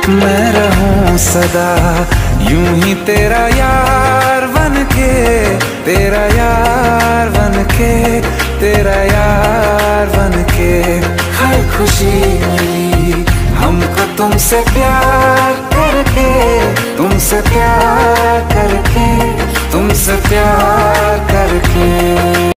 मैं रहूं सदा यूं ही तेरा यार बनके, तेरा यार बनके, तेरा यार बनके। हर खुशी मिली हमको तुमसे प्यार करके, तुमसे प्यार करके, तुमसे प्यार